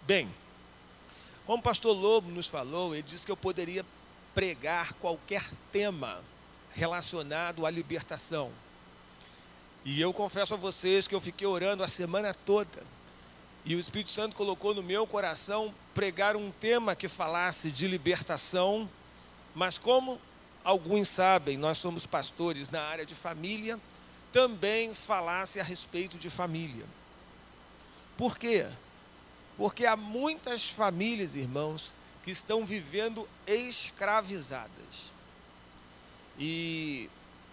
Bem, como o pastor Lobo nos falou, ele disse que eu poderia pregar qualquer tema relacionado à libertação. E eu confesso a vocês que eu fiquei orando a semana toda. E o Espírito Santo colocou no meu coração pregar um tema que falasse de libertação, mas como alguns sabem, nós somos pastores na área de família, também falasse a respeito de família. Por quê? Porque há muitas famílias, irmãos, que estão vivendo escravizadas. E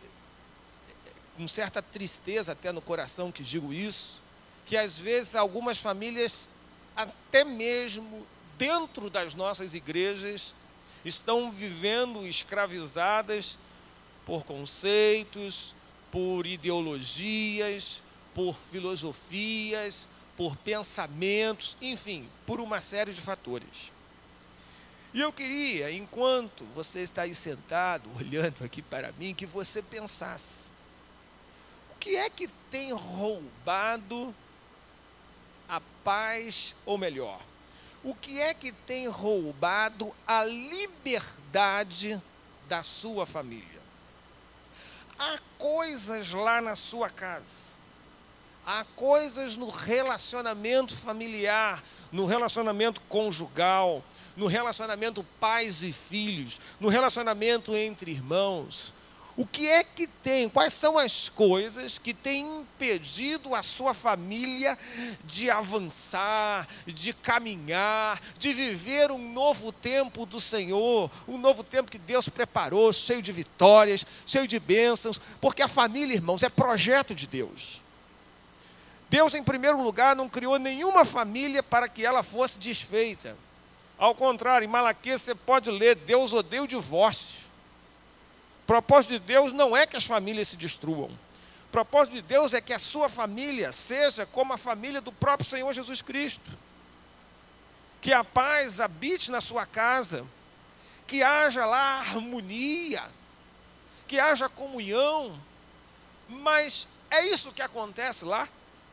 com certa tristeza até no coração que digo isso, que às vezes algumas famílias, até mesmo dentro das nossas igrejas, estão vivendo escravizadas por conceitos, por ideologias, por filosofias, por pensamentos, enfim, por uma série de fatores. E eu queria, enquanto você está aí sentado, olhando aqui para mim, que você pensasse: o que é que tem roubado a paz, ou melhor, o que é que tem roubado a liberdade da sua família? Há coisas lá na sua casa, há coisas no relacionamento familiar, no relacionamento conjugal, no relacionamento pais e filhos, no relacionamento entre irmãos. O que é que tem? Quais são as coisas que têm impedido a sua família de avançar, de caminhar, de viver um novo tempo do Senhor, um novo tempo que Deus preparou, cheio de vitórias, cheio de bênçãos, porque a família, irmãos, é projeto de Deus. Deus, em primeiro lugar, não criou nenhuma família para que ela fosse desfeita. Ao contrário, em Malaquias você pode ler: Deus odeia o divórcio. O propósito de Deus não é que as famílias se destruam. O propósito de Deus é que a sua família seja como a família do próprio Senhor Jesus Cristo. Que a paz habite na sua casa, que haja lá harmonia, que haja comunhão. Mas é isso que acontece lá?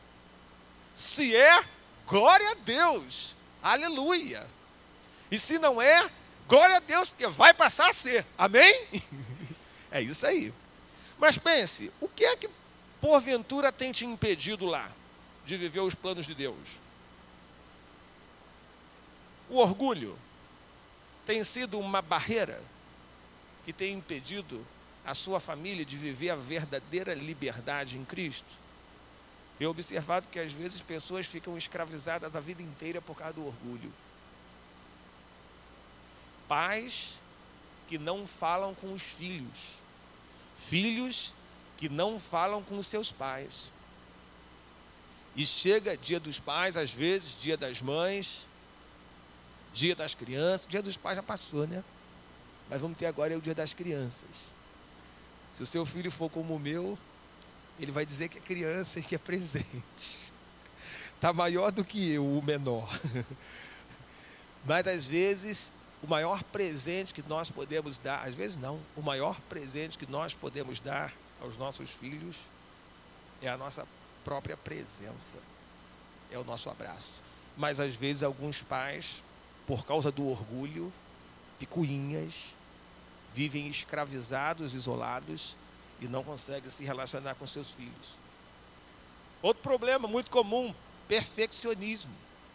Se é, glória a Deus, aleluia. E se não é, glória a Deus, porque vai passar a ser, amém? É isso aí. Mas pense, o que é que porventura tem te impedido lá de viver os planos de Deus? O orgulho tem sido uma barreira que tem impedido a sua família de viver a verdadeira liberdade em Cristo? Tenho observado que às vezes pessoas ficam escravizadas a vida inteira por causa do orgulho. Pais que não falam com os filhos. Filhos que não falam com os seus pais. E chega dia dos pais, às vezes, dia das mães, dia das crianças. Dia dos pais já passou, né? Mas vamos ter agora o dia das crianças. Se o seu filho for como o meu, ele vai dizer que é criança e que é presente. Está maior do que eu, o menor. Mas às vezes o maior presente que nós podemos dar, às vezes não, o maior presente que nós podemos dar aos nossos filhos é a nossa própria presença, é o nosso abraço. Mas às vezes alguns pais, por causa do orgulho, picuinhas, vivem escravizados, isolados e não conseguem se relacionar com seus filhos. Outro problema muito comum, perfeccionismo.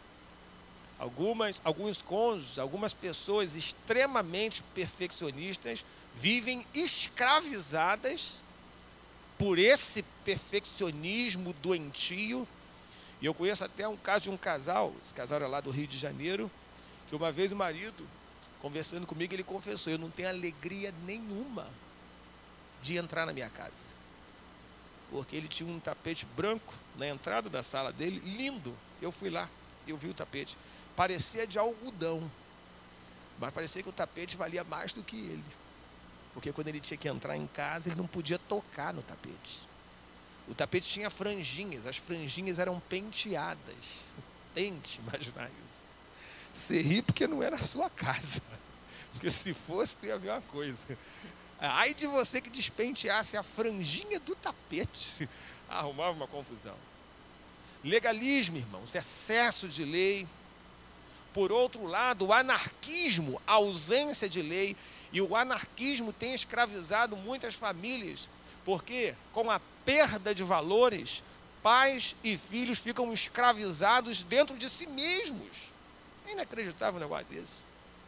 Alguns cônjuges, algumas pessoas extremamente perfeccionistas vivem escravizadas por esse perfeccionismo doentio. E eu conheço até um caso de um casal, esse casal era lá do Rio de Janeiro, que uma vez o marido, conversando comigo, ele confessou: eu não tenho alegria nenhuma de entrar na minha casa. Porque ele tinha um tapete branco na entrada da sala dele, lindo. Eu fui lá, eu vi o tapete. Parecia de algodão, mas parecia que o tapete valia mais do que ele. Porque quando ele tinha que entrar em casa, ele não podia tocar no tapete. O tapete tinha franjinhas, as franjinhas eram penteadas. Tente imaginar isso. Você ri porque não era a sua casa. Porque se fosse, tu ia ver uma coisa. Ai de você que despenteasse a franjinha do tapete. Arrumava uma confusão. Legalismo, irmãos, excesso de lei. Por outro lado, o anarquismo, a ausência de lei, e o anarquismo tem escravizado muitas famílias, porque com a perda de valores, pais e filhos ficam escravizados dentro de si mesmos. É inacreditável um negócio desse.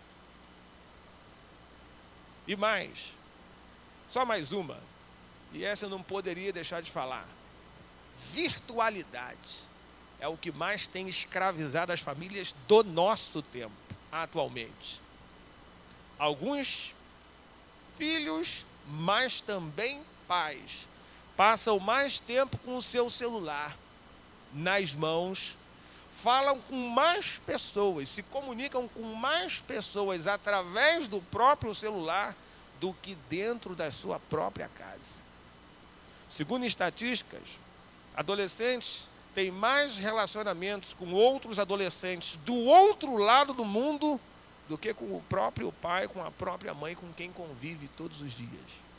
E mais, só mais uma, e essa eu não poderia deixar de falar. Virtualidade é o que mais tem escravizado as famílias do nosso tempo, atualmente. Alguns filhos, mas também pais, passam mais tempo com o seu celular nas mãos, falam com mais pessoas, se comunicam com mais pessoas através do próprio celular do que dentro da sua própria casa. Segundo estatísticas, adolescentes têm mais relacionamentos com outros adolescentes do outro lado do mundo do que com o próprio pai, com a própria mãe, com quem convive todos os dias.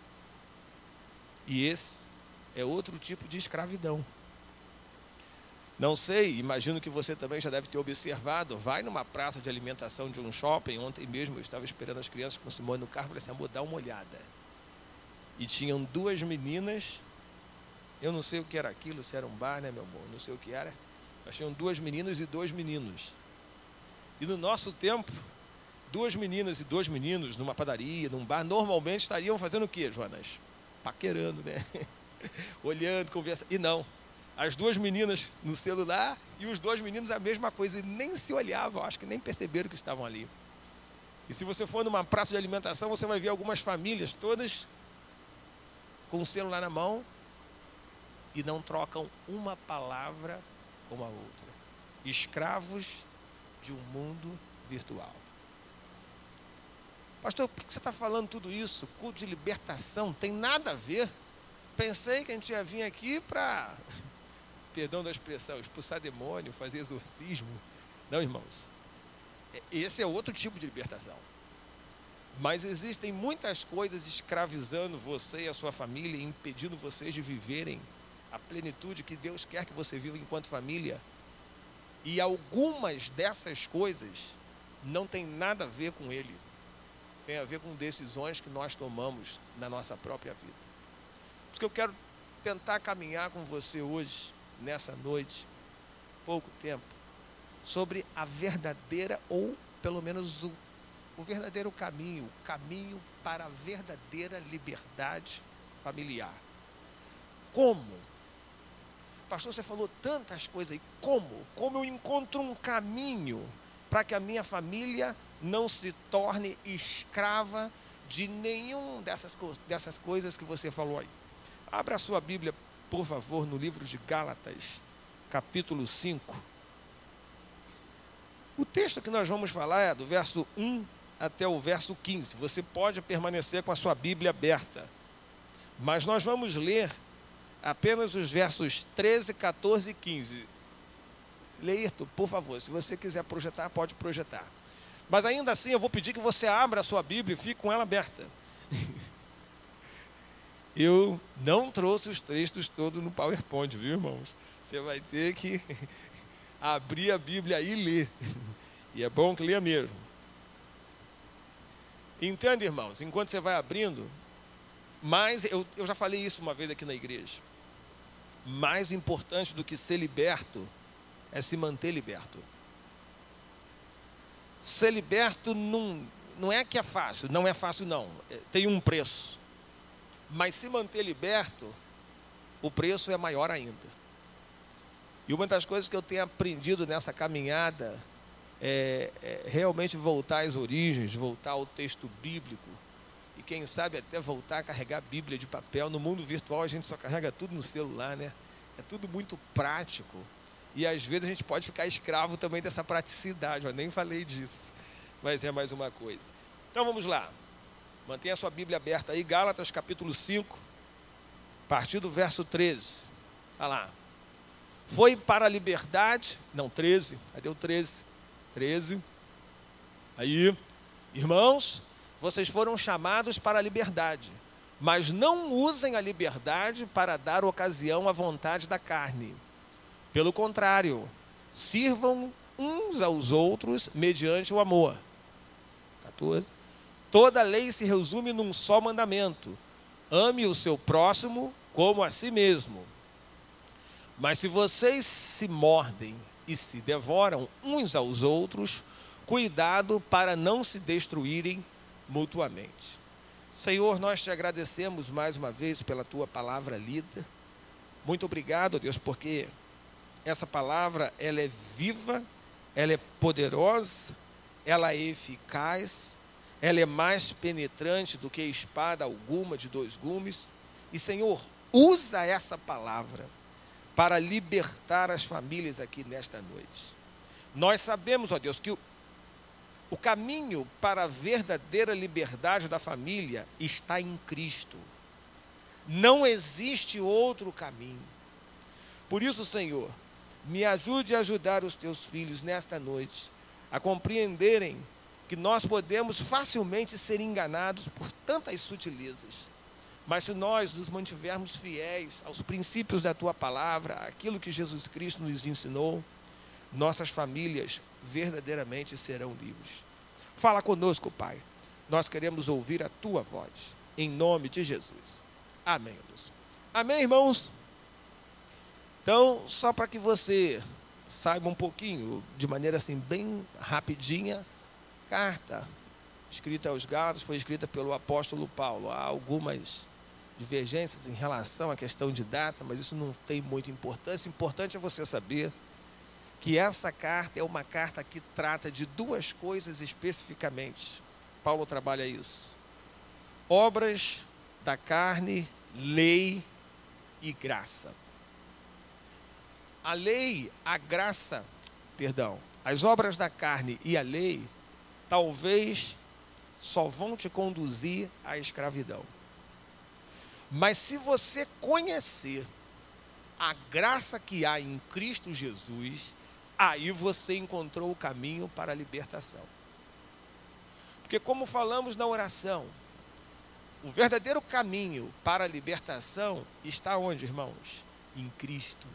E esse é outro tipo de escravidão. Não sei, imagino que você também já deve ter observado, vai numa praça de alimentação de um shopping, ontem mesmo eu estava esperando as crianças com Simone no carro, falei assim, amor, dá uma olhada. E tinham duas meninas, eu não sei o que era aquilo, se era um bar, né, meu amor, não sei o que era, mas tinham duas meninas e dois meninos. E no nosso tempo, duas meninas e dois meninos numa padaria, num bar, normalmente estariam fazendo o quê, Jonas? Paquerando, né? Olhando, conversando, e não. As duas meninas no celular e os dois meninos a mesma coisa, e nem se olhavam, acho que nem perceberam que estavam ali. E se você for numa praça de alimentação, você vai ver algumas famílias todas com o celular na mão e não trocam uma palavra com a outra. Escravos de um mundo virtual. Pastor, por que você está falando tudo isso? Culto de libertação, tem nada a ver. Pensei que a gente ia vir aqui para, perdão da expressão, expulsar demônio, fazer exorcismo. Não, irmãos. Esse é outro tipo de libertação. Mas existem muitas coisas escravizando você e a sua família, impedindo vocês de viverem a plenitude que Deus quer que você viva enquanto família. E algumas dessas coisas não tem nada a ver com Ele. Tem a ver com decisões que nós tomamos na nossa própria vida. Por isso que eu quero tentar caminhar com você hoje, nessa noite, pouco tempo, sobre a verdadeira, ou pelo menos o verdadeiro caminho, o caminho para a verdadeira liberdade familiar. Como? Pastor, você falou tantas coisas aí. Como? Como eu encontro um caminho para que a minha família não se torne escrava de nenhum dessas coisas que você falou aí? Abra a sua Bíblia, por favor, no livro de Gálatas, capítulo 5. O texto que nós vamos falar é do verso 1 até o verso 15. Você pode permanecer com a sua Bíblia aberta, mas nós vamos ler apenas os versos 13, 14 e 15. Leirto, por favor, se você quiser projetar, pode projetar. Mas ainda assim eu vou pedir que você abra a sua Bíblia e fique com ela aberta. Eu não trouxe os textos todos no PowerPoint, viu, irmãos? Você vai ter que abrir a Bíblia e ler. E é bom que leia mesmo. Entende, irmãos? Enquanto você vai abrindo, mas eu já falei isso uma vez aqui na igreja. Mais importante do que ser liberto é se manter liberto. Ser liberto não é que é fácil, não é fácil não. Tem um preço. Mas se manter liberto, o preço é maior ainda. E uma das coisas que eu tenho aprendido nessa caminhada é realmente voltar às origens, voltar ao texto bíblico. E quem sabe até voltar a carregar a Bíblia de papel. No mundo virtual a gente só carrega tudo no celular, né? É tudo muito prático. E às vezes a gente pode ficar escravo também dessa praticidade. Eu nem falei disso, mas é mais uma coisa. Então vamos lá. Mantenha a sua Bíblia aberta aí, Gálatas capítulo 5, a partir do verso 13. Olha lá. Foi para a liberdade, não, 13, cadê o 13? 13. Aí, irmãos, vocês foram chamados para a liberdade, mas não usem a liberdade para dar ocasião à vontade da carne. Pelo contrário, sirvam uns aos outros mediante o amor. 14. Toda lei se resume num só mandamento: ame o seu próximo como a si mesmo. Mas se vocês se mordem e se devoram uns aos outros, cuidado para não se destruírem mutuamente. Senhor, nós te agradecemos mais uma vez pela tua palavra lida. Muito obrigado, Deus, porque essa palavra, ela é viva, ela é poderosa, ela é eficaz, ela é mais penetrante do que espada alguma de dois gumes. E, Senhor, usa essa palavra para libertar as famílias aqui nesta noite. Nós sabemos, ó Deus, que o caminho para a verdadeira liberdade da família está em Cristo. Não existe outro caminho. Por isso, Senhor, me ajude a ajudar os teus filhos nesta noite a compreenderem que nós podemos facilmente ser enganados por tantas sutilezas. Mas se nós nos mantivermos fiéis aos princípios da tua palavra, aquilo que Jesus Cristo nos ensinou, nossas famílias verdadeiramente serão livres. Fala conosco, Pai. Nós queremos ouvir a tua voz. Em nome de Jesus. Amém, Deus. Amém, irmãos? Então, só para que você saiba um pouquinho, de maneira assim bem rapidinha, carta escrita aos Gálatas foi escrita pelo apóstolo Paulo. Há algumas divergências em relação à questão de data, mas isso não tem muita importância. O importante é você saber que essa carta é uma carta que trata de duas coisas especificamente. Paulo trabalha isso: obras da carne, lei e graça. A lei, a graça, perdão, as obras da carne e a lei talvez só vão te conduzir à escravidão. Mas se você conhecer a graça que há em Cristo Jesus, aí você encontrou o caminho para a libertação. Porque, como falamos na oração, o verdadeiro caminho para a libertação está onde, irmãos? Em Cristo.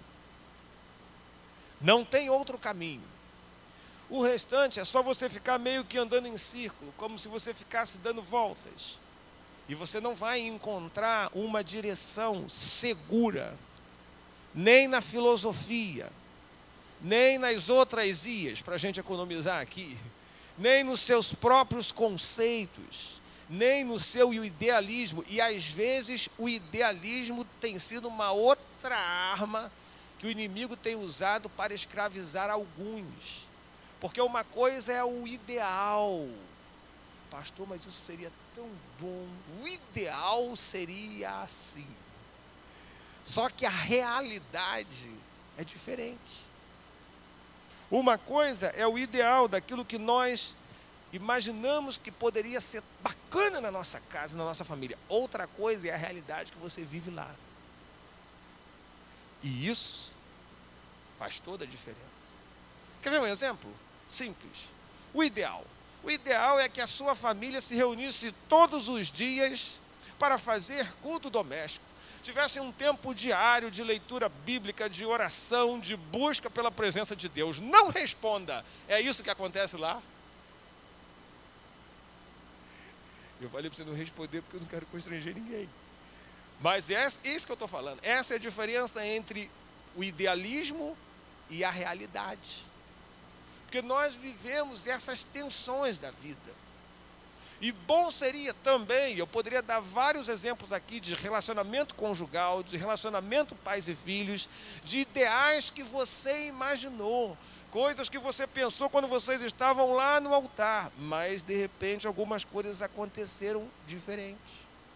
Não tem outro caminho. O restante é só você ficar meio que andando em círculo, como se você ficasse dando voltas. E você não vai encontrar uma direção segura, nem na filosofia, nem nas outras ias, para a gente economizar aqui, nem nos seus próprios conceitos, nem no seu idealismo. E às vezes o idealismo tem sido uma outra arma que o inimigo tem usado para escravizar alguns. Porque uma coisa é o ideal. Pastor, mas isso seria tão bom. O ideal seria assim. Só que a realidade é diferente. Uma coisa é o ideal daquilo que nós imaginamos que poderia ser bacana na nossa casa, na nossa família. Outra coisa é a realidade que você vive lá. E isso faz toda a diferença. Quer ver um exemplo? Simples. O ideal. O ideal é que a sua família se reunisse todos os dias para fazer culto doméstico. Tivesse um tempo diário de leitura bíblica, de oração, de busca pela presença de Deus. Não responda. É isso que acontece lá? Eu falei para você não responder porque eu não quero constranger ninguém. Mas é isso que eu estou falando. Essa é a diferença entre o idealismo e a realidade. Porque nós vivemos essas tensões da vida. E bom seria também, eu poderia dar vários exemplos aqui de relacionamento conjugal, de relacionamento pais e filhos, de ideais que você imaginou, coisas que você pensou quando vocês estavam lá no altar, mas de repente algumas coisas aconteceram diferentes.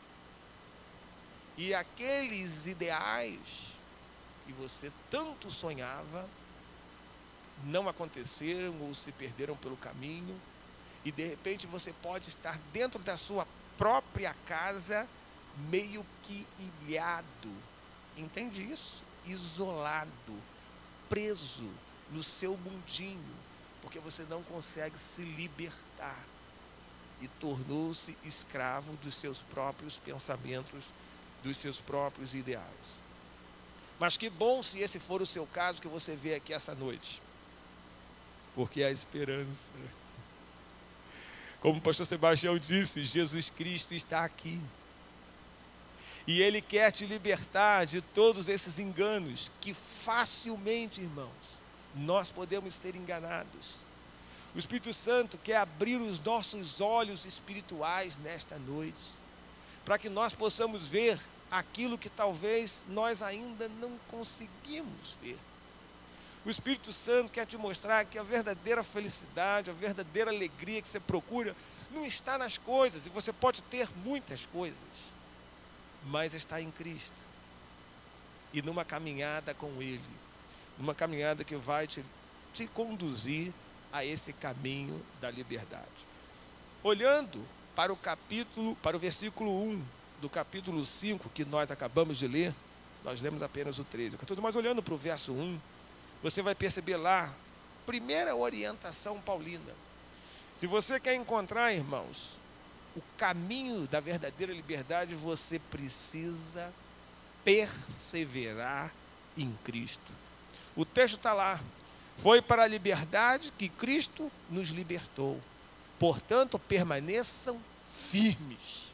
E aqueles ideais que você tanto sonhava, não aconteceram ou se perderam pelo caminho, e de repente você pode estar dentro da sua própria casa meio que ilhado, entende isso? Isolado, preso no seu mundinho, porque você não consegue se libertar e tornou-se escravo dos seus próprios pensamentos, dos seus próprios ideais. Mas que bom se esse for o seu caso que você vê aqui essa noite. porque há esperança. Como o pastor Sebastião disse, Jesus Cristo está aqui. E Ele quer te libertar de todos esses enganos que facilmente, irmãos, nós podemos ser enganados. O Espírito Santo quer abrir os nossos olhos espirituais nesta noite, para que nós possamos ver aquilo que talvez nós ainda não conseguimos ver. O Espírito Santo quer te mostrar que a verdadeira felicidade, a verdadeira alegria que você procura, não está nas coisas, e você pode ter muitas coisas, mas está em Cristo, e numa caminhada com Ele, numa caminhada que vai te conduzir a esse caminho da liberdade. Olhando para o versículo 1 do capítulo 5, que nós acabamos de ler, nós lemos apenas o 13, mas olhando para o verso 1, você vai perceber lá, primeira orientação paulina. Se você quer encontrar, irmãos, o caminho da verdadeira liberdade, você precisa perseverar em Cristo. O texto está lá. Foi para a liberdade que Cristo nos libertou. Portanto, permaneçam firmes.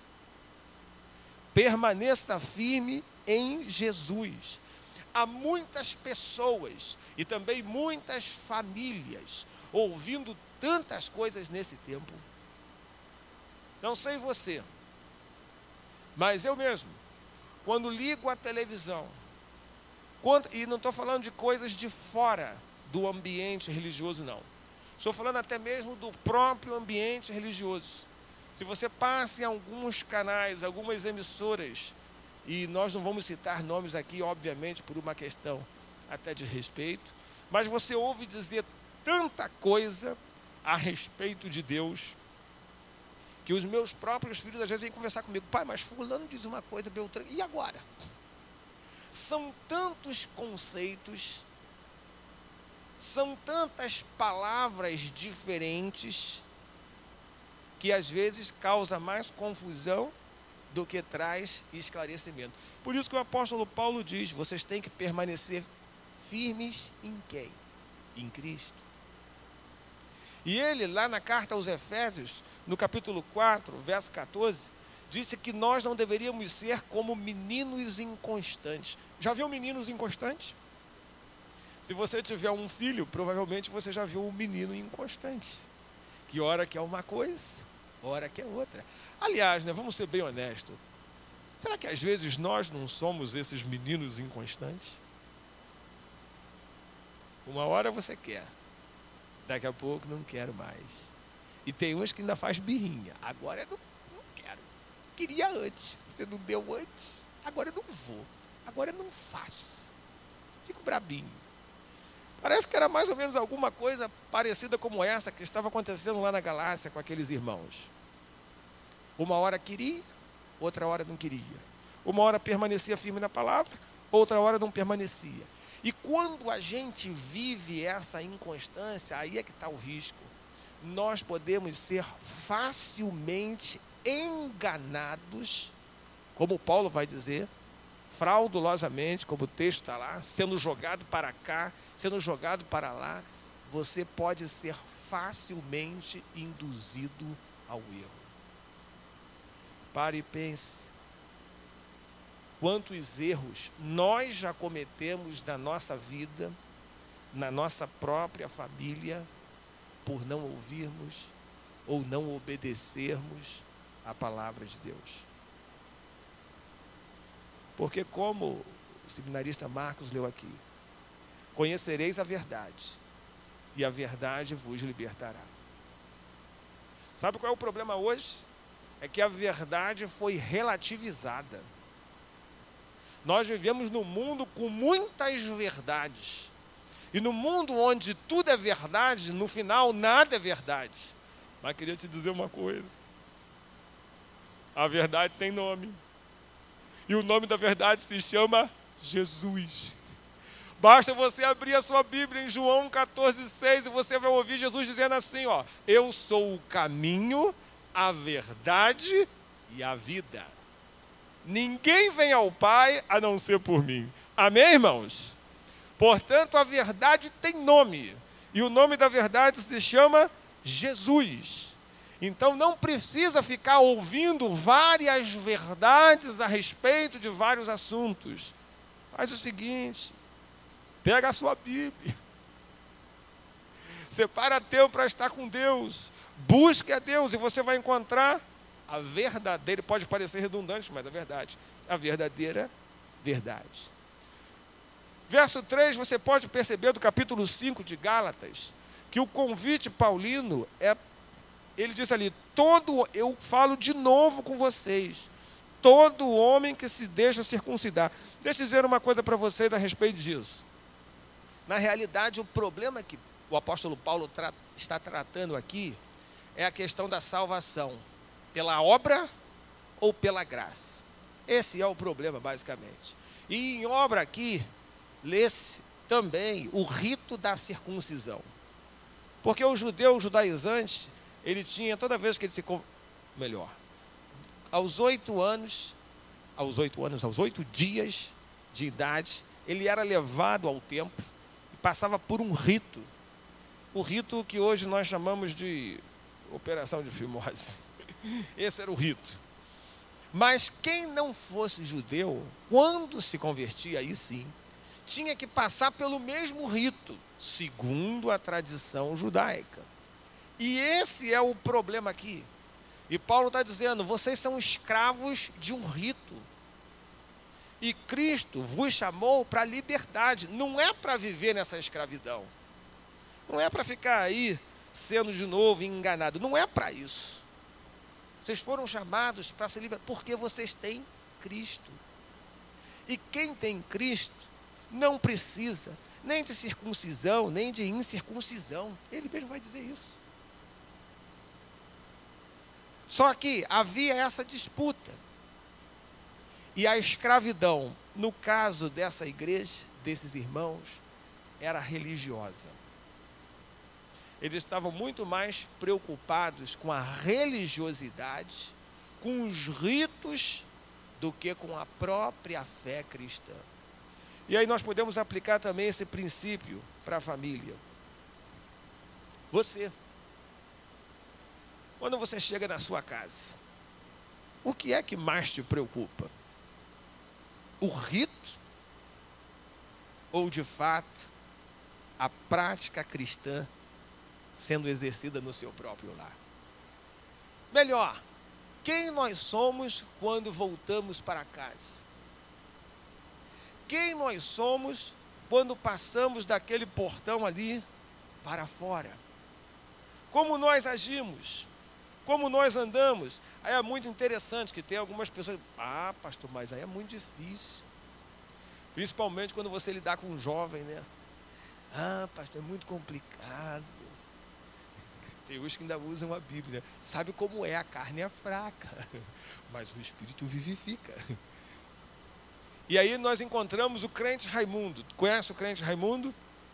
Permaneça firme em Jesus. Há muitas pessoas e também muitas famílias ouvindo tantas coisas nesse tempo. Não sei você, mas eu mesmo, quando ligo a televisão, e não estou falando de coisas de fora do ambiente religioso, não. Estou falando até mesmo do próprio ambiente religioso. Se você passa em alguns canais, algumas emissoras, e nós não vamos citar nomes aqui, obviamente, por uma questão até de respeito, mas você ouve dizer tanta coisa a respeito de Deus, que os meus próprios filhos às vezes vêm conversar comigo: pai, mas fulano diz uma coisa, Beltrano, e agora? São tantos conceitos, são tantas palavras diferentes, que às vezes causa mais confusão do que traz esclarecimento. Por isso que o apóstolo Paulo diz: vocês têm que permanecer firmes em quem? Em Cristo. E ele, lá na carta aos Efésios, no capítulo 4, verso 14, disse que nós não deveríamos ser como meninos inconstantes. Já viu meninos inconstantes? Se você tiver um filho, provavelmente você já viu um menino inconstante, que hora quer uma coisa, hora quer outra. Aliás, né, vamos ser bem honestos, será que às vezes nós não somos esses meninos inconstantes? Uma hora você quer, daqui a pouco não quero mais. E tem uns que ainda faz birrinha: agora eu não quero, queria antes, você não deu antes, agora eu não vou, agora eu não faço, fico brabinho. Parece que era mais ou menos alguma coisa parecida como essa que estava acontecendo lá na Galácia com aqueles irmãos. Uma hora queria, outra hora não queria. Uma hora permanecia firme na palavra, outra hora não permanecia. E quando a gente vive essa inconstância, aí é que está o risco. Nós podemos ser facilmente enganados, como Paulo vai dizer, fraudulosamente, como o texto está lá, sendo jogado para cá, sendo jogado para lá. Você pode ser facilmente induzido ao erro. Pare e pense. Quantos erros nós já cometemos na nossa vida, na nossa própria família, por não ouvirmos ou não obedecermos a palavra de Deus. Porque, como o seminarista Marcos leu aqui, conhecereis a verdade, e a verdade vos libertará. Sabe qual é o problema hoje? É que a verdade foi relativizada. Nós vivemos num mundo com muitas verdades. E no mundo onde tudo é verdade, no final nada é verdade. Mas queria te dizer uma coisa: a verdade tem nome. E o nome da verdade se chama Jesus. Basta você abrir a sua Bíblia em João 14,6 e você vai ouvir Jesus dizendo assim, ó: eu sou o caminho, a verdade e a vida. Ninguém vem ao Pai a não ser por mim. Amém, irmãos? Portanto, a verdade tem nome. E o nome da verdade se chama Jesus. Então não precisa ficar ouvindo várias verdades a respeito de vários assuntos. Faz o seguinte, pega a sua Bíblia, separa tempo para estar com Deus, busque a Deus e você vai encontrar a verdadeira, pode parecer redundante, mas é verdade, a verdadeira verdade. Verso 3, você pode perceber do capítulo 5 de Gálatas, que o convite paulino ele diz ali, eu falo de novo com vocês, todo homem que se deixa circuncidar. Deixa eu dizer uma coisa para vocês a respeito disso. Na realidade, o problema que o apóstolo Paulo está tratando aqui é a questão da salvação, pela obra ou pela graça. Esse é o problema, basicamente. E em obra aqui, lê-se também o rito da circuncisão. Porque o judeu judaizante, ele tinha, toda vez que ele aos 8 dias de idade, ele era levado ao templo e passava por um rito. O rito que hoje nós chamamos de operação de fimose. Esse era o rito. Mas quem não fosse judeu, quando se convertia, aí sim, tinha que passar pelo mesmo rito, segundo a tradição judaica. E esse é o problema aqui. E Paulo está dizendo, vocês são escravos de um rito. E Cristo vos chamou para a liberdade, não é para viver nessa escravidão. Não é para ficar aí sendo de novo enganado, não é para isso. Vocês foram chamados para se libertar, porque vocês têm Cristo. E quem tem Cristo não precisa nem de circuncisão, nem de incircuncisão. Ele mesmo vai dizer isso. Só que havia essa disputa. E a escravidão, no caso dessa igreja, desses irmãos, era religiosa. Eles estavam muito mais preocupados com a religiosidade, com os ritos, do que com a própria fé cristã. E aí nós podemos aplicar também esse princípio para a família. Você, quando você chega na sua casa, o que é que mais te preocupa? O rito? Ou, de fato, a prática cristã sendo exercida no seu próprio lar? Melhor, quem nós somos quando voltamos para casa? Quem nós somos quando passamos daquele portão ali para fora? Como nós agimos? Como nós andamos? Aí é muito interessante que tem algumas pessoas, pastor, mas aí é muito difícil. Principalmente quando você lidar com um jovem, né? Pastor, é muito complicado. Tem uns que ainda usam a Bíblia. Sabe como é, a carne é fraca, mas o Espírito vivifica. E aí nós encontramos o crente Raimundo. Conhece o crente Raimundo?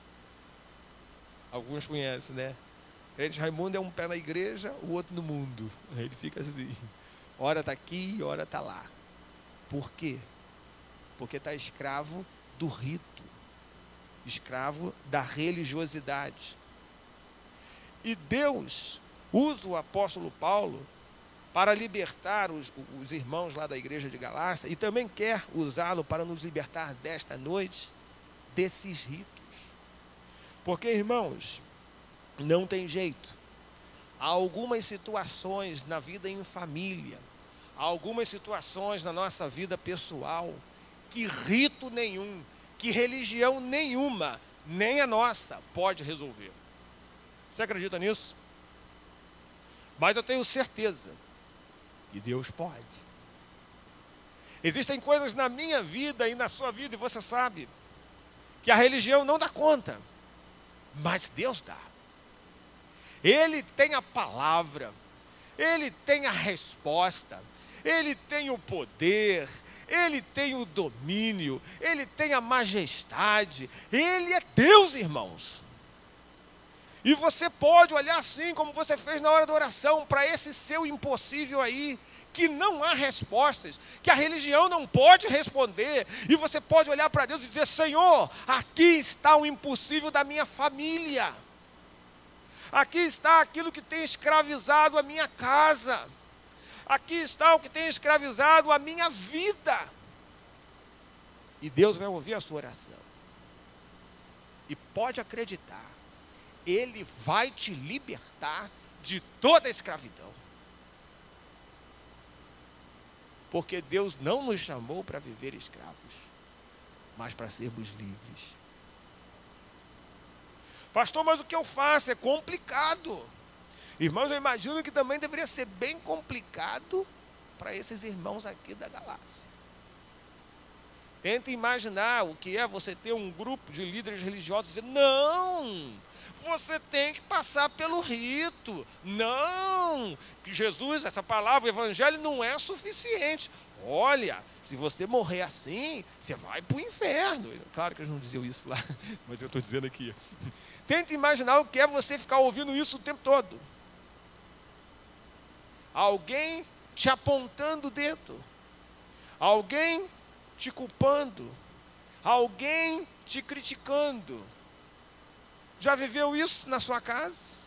Alguns conhecem, né? O crente Raimundo é um pé na igreja, o outro no mundo. Ele fica assim, ora está aqui, ora está lá. Por quê? Porque está escravo do rito, escravo da religiosidade. E Deus usa o apóstolo Paulo para libertar os irmãos lá da igreja de Galácia, e também quer usá-lo para nos libertar desta noite desses ritos. Porque, irmãos, não tem jeito. Há algumas situações na vida em família, há algumas situações na nossa vida pessoal, que rito nenhum, que religião nenhuma, nem a nossa, pode resolver. Você acredita nisso? Mas eu tenho certeza que Deus pode. Existem coisas na minha vida e na sua vida, e você sabe, que a religião não dá conta, mas Deus dá. Ele tem a palavra, Ele tem a resposta, Ele tem o poder, Ele tem o domínio, Ele tem a majestade, Ele é Deus, irmãos. E você pode olhar assim, como você fez na hora da oração, para esse seu impossível aí, que não há respostas, que a religião não pode responder, e você pode olhar para Deus e dizer, Senhor, aqui está o impossível da minha família. Aqui está aquilo que tem escravizado a minha casa. Aqui está o que tem escravizado a minha vida. E Deus vai ouvir a sua oração. E pode acreditar, Ele vai te libertar de toda a escravidão. Porque Deus não nos chamou para viver escravos, mas para sermos livres. Pastor, mas o que eu faço? É complicado. Irmãos, eu imagino que também deveria ser bem complicado para esses irmãos aqui da Galácia. Tenta imaginar o que é você ter um grupo de líderes religiosos dizendo, não, você tem que passar pelo rito. Não, que Jesus, essa palavra, o evangelho não é suficiente. Olha, se você morrer assim, você vai para o inferno. Claro que eles não diziam isso lá, mas eu estou dizendo aqui. Tenta imaginar o que é você ficar ouvindo isso o tempo todo. Alguém te apontando o dedo. Alguém te culpando. Alguém te criticando. Já viveu isso na sua casa?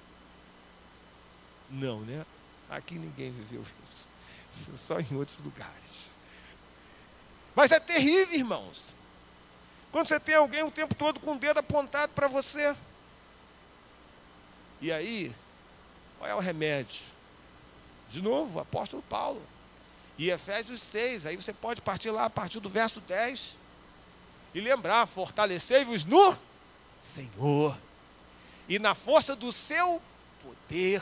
Não, né? Aqui ninguém viveu isso. Só em outros lugares. Mas é terrível, irmãos. Quando você tem alguém o tempo todo com o dedo apontado para você. E aí, qual é o remédio? De novo, o apóstolo Paulo. E Efésios 6, aí você pode partir lá a partir do verso 10. E lembrar, fortalecei-vos no Senhor. E na força do seu poder.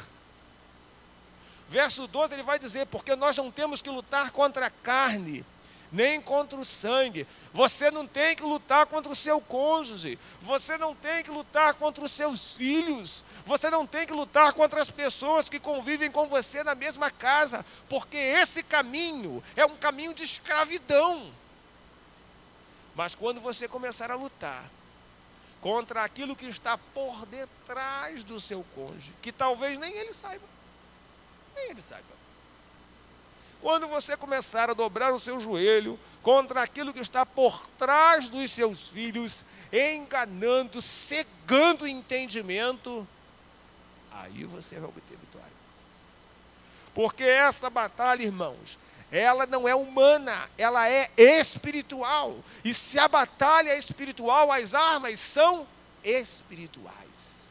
Verso 12 ele vai dizer, porque nós não temos que lutar contra a carne, nem contra o sangue. Você não tem que lutar contra o seu cônjuge. Você não tem que lutar contra os seus filhos. Você não tem que lutar contra as pessoas que convivem com você na mesma casa. Porque esse caminho é um caminho de escravidão. Mas quando você começar a lutar contra aquilo que está por detrás do seu cônjuge, que talvez nem ele saiba. Nem ele saiba. Quando você começar a dobrar o seu joelho contra aquilo que está por trás dos seus filhos, enganando, cegando o entendimento, aí você vai obter vitória. Porque essa batalha, irmãos, ela não é humana, ela é espiritual. E se a batalha é espiritual, as armas são espirituais.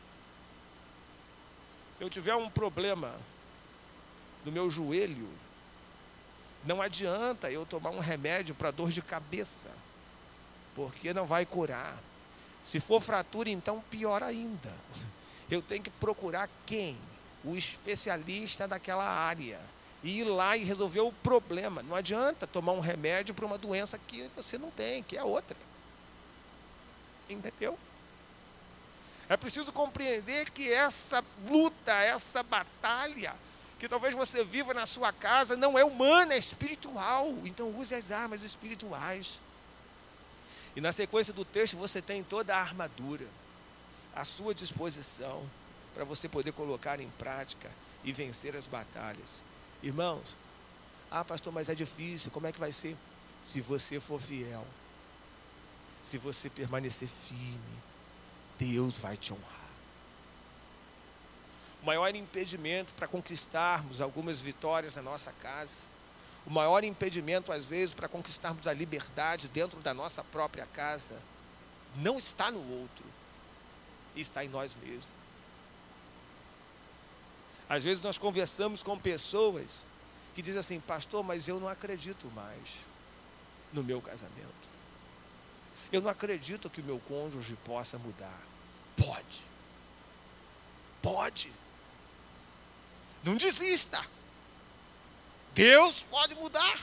Se eu tiver um problema no meu joelho, não adianta eu tomar um remédio para dor de cabeça, porque não vai curar. Se for fratura, então pior ainda. Eu tenho que procurar quem? O especialista daquela área. E ir lá e resolver o problema. Não adianta tomar um remédio para uma doença que você não tem, que é outra. Entendeu? É preciso compreender que essa luta, essa batalha, que talvez você viva na sua casa, não é humana, é espiritual. Então use as armas espirituais. E na sequência do texto você tem toda a armadura à sua disposição para você poder colocar em prática e vencer as batalhas. Irmãos, pastor, mas é difícil, como é que vai ser? Se você for fiel, se você permanecer firme, Deus vai te honrar. O maior impedimento para conquistarmos algumas vitórias na nossa casa, o maior impedimento, às vezes, para conquistarmos a liberdade dentro da nossa própria casa, não está no outro, está em nós mesmos. Às vezes nós conversamos com pessoas que dizem assim, pastor, mas eu não acredito mais no meu casamento. Eu não acredito que o meu cônjuge possa mudar. Pode. Pode. Não desista. Deus pode mudar.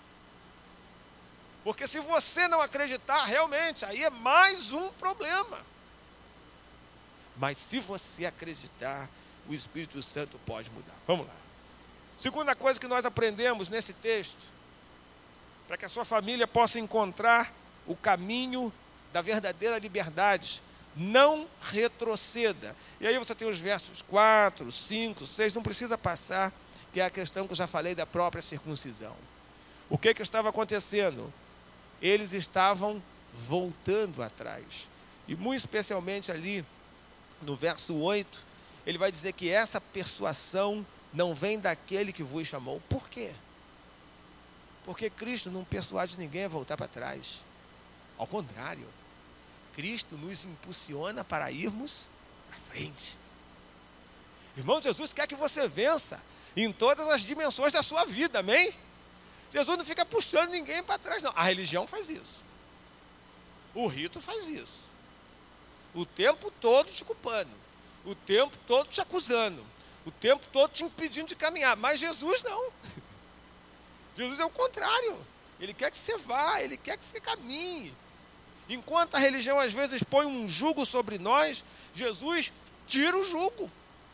Porque se você não acreditar, realmente, aí é mais um problema. Mas se você acreditar, o Espírito Santo pode mudar. Vamos lá. Segunda coisa que nós aprendemos nesse texto, para que a sua família possa encontrar o caminho da verdadeira liberdade, não retroceda. E aí você tem os versos 4, 5, 6, não precisa passar, que é a questão que eu já falei da própria circuncisão. O que estava acontecendo? Eles estavam voltando atrás. E muito especialmente ali, no verso 8, ele vai dizer que essa persuasão não vem daquele que vos chamou. Por quê? Porque Cristo não persuade ninguém a voltar para trás. Ao contrário, Cristo nos impulsiona para irmos para frente. Irmão, Jesus quer que você vença em todas as dimensões da sua vida, amém? Jesus não fica puxando ninguém para trás, não. A religião faz isso. O rito faz isso. O tempo todo te culpando. O tempo todo te acusando. O tempo todo te impedindo de caminhar. Mas Jesus não. Jesus é o contrário. Ele quer que você vá, ele quer que você caminhe. Enquanto a religião às vezes põe um jugo sobre nós, Jesus tira o jugo.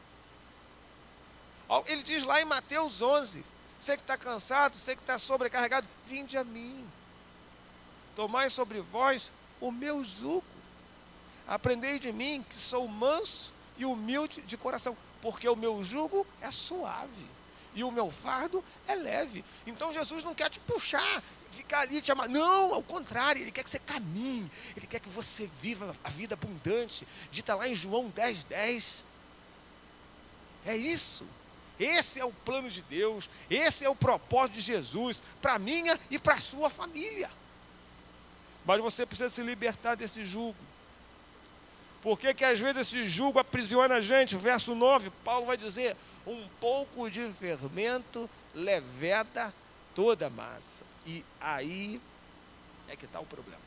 Ele diz lá em Mateus 11, você que está cansado, você que está sobrecarregado, vinde a mim. Tomai sobre vós o meu jugo. Aprendei de mim, que sou manso e humilde de coração, porque o meu jugo é suave e o meu fardo é leve. Então Jesus não quer te puxar, ficar ali te amar. Não, ao contrário, ele quer que você caminhe, ele quer que você viva a vida abundante. Dita lá em João 10:10. É isso. Esse é o plano de Deus, esse é o propósito de Jesus para a minha e para a sua família. Mas você precisa se libertar desse jugo. Por que às vezes esse jugo aprisiona a gente? Verso 9, Paulo vai dizer, um pouco de fermento leveda toda a massa. E aí é que está o problema.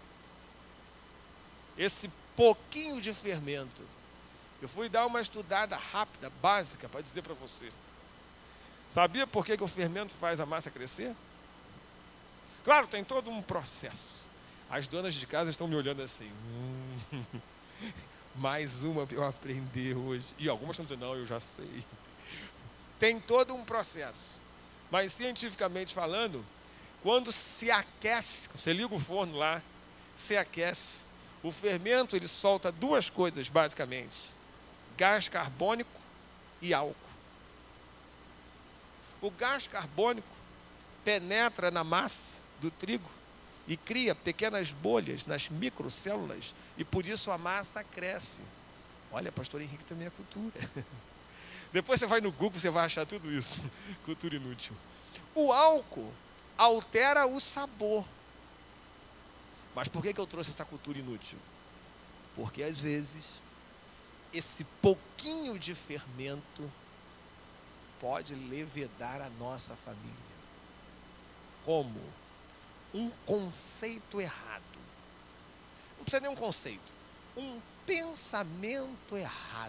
Esse pouquinho de fermento, eu fui dar uma estudada rápida, básica, para dizer para você. Sabia por que o fermento faz a massa crescer? Claro, tem todo um processo. As donas de casa estão me olhando assim. Mais uma para eu aprender hoje. E algumas estão dizendo, não, eu já sei. Tem todo um processo. Mas cientificamente falando, quando se aquece, você liga o forno lá, se aquece, o fermento ele solta duas coisas basicamente. Gás carbônico e álcool. O gás carbônico penetra na massa do trigo e cria pequenas bolhas nas microcélulas e por isso a massa cresce. Olha, pastor Henrique também é cultura. Depois você vai no Google, você vai achar tudo isso. Cultura inútil. O álcool altera o sabor. Mas por que eu trouxe essa cultura inútil? Porque às vezes esse pouquinho de fermento pode levedar a nossa família. Como? Um conceito errado. Não precisa nem um conceito. Um pensamento errado.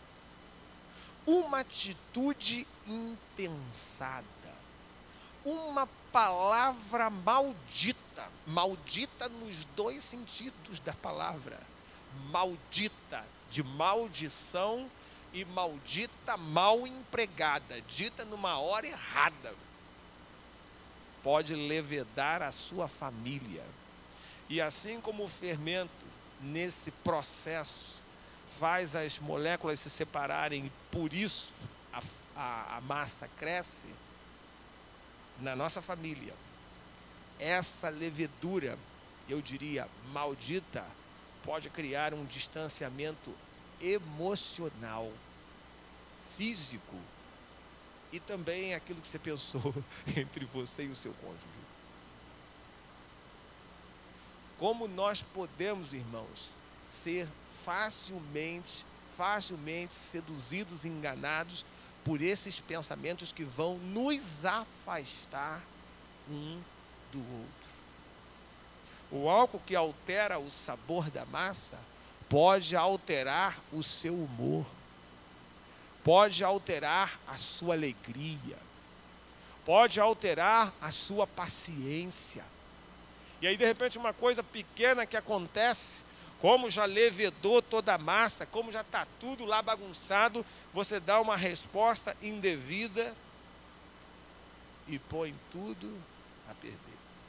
Uma atitude impensada. Uma palavra maldita. Maldita nos dois sentidos da palavra. Maldita, de maldição, e maldita mal empregada, dita numa hora errada, pode levedar a sua família. E assim como o fermento, nesse processo, faz as moléculas se separarem e por isso a massa cresce, na nossa família, essa levedura, eu diria, maldita, pode criar um distanciamento emocional, físico e também aquilo que você pensou entre você e o seu cônjuge. Como nós podemos, irmãos, ser facilmente seduzidos e enganados por esses pensamentos que vão nos afastar um do outro. O álcool que altera o sabor da massa pode alterar o seu humor, pode alterar a sua alegria, pode alterar a sua paciência. E aí, de repente, uma coisa pequena que acontece, como já levedou toda a massa, como já está tudo lá bagunçado, você dá uma resposta indevida e põe tudo a perder.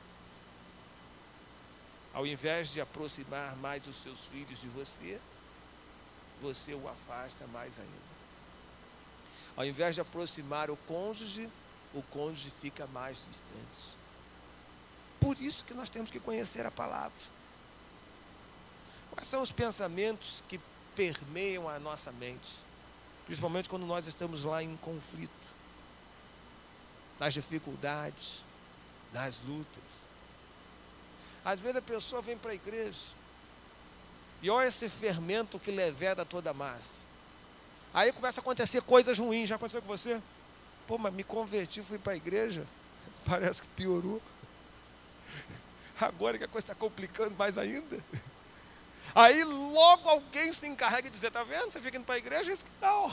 Ao invés de aproximar mais os seus filhos de você, você o afasta mais ainda. Ao invés de aproximar o cônjuge fica mais distante. Por isso que nós temos que conhecer a palavra. Quais são os pensamentos que permeiam a nossa mente? Principalmente quando nós estamos lá em conflito, nas dificuldades, nas lutas. Às vezes a pessoa vem para a igreja e olha esse fermento que leveda toda a massa. Aí começa a acontecer coisas ruins. Já aconteceu com você? Pô, mas me converti, fui para a igreja, parece que piorou. Agora que a coisa está complicando mais ainda. Aí logo alguém se encarrega de dizer, está vendo? Você fica indo para a igreja, isso que não.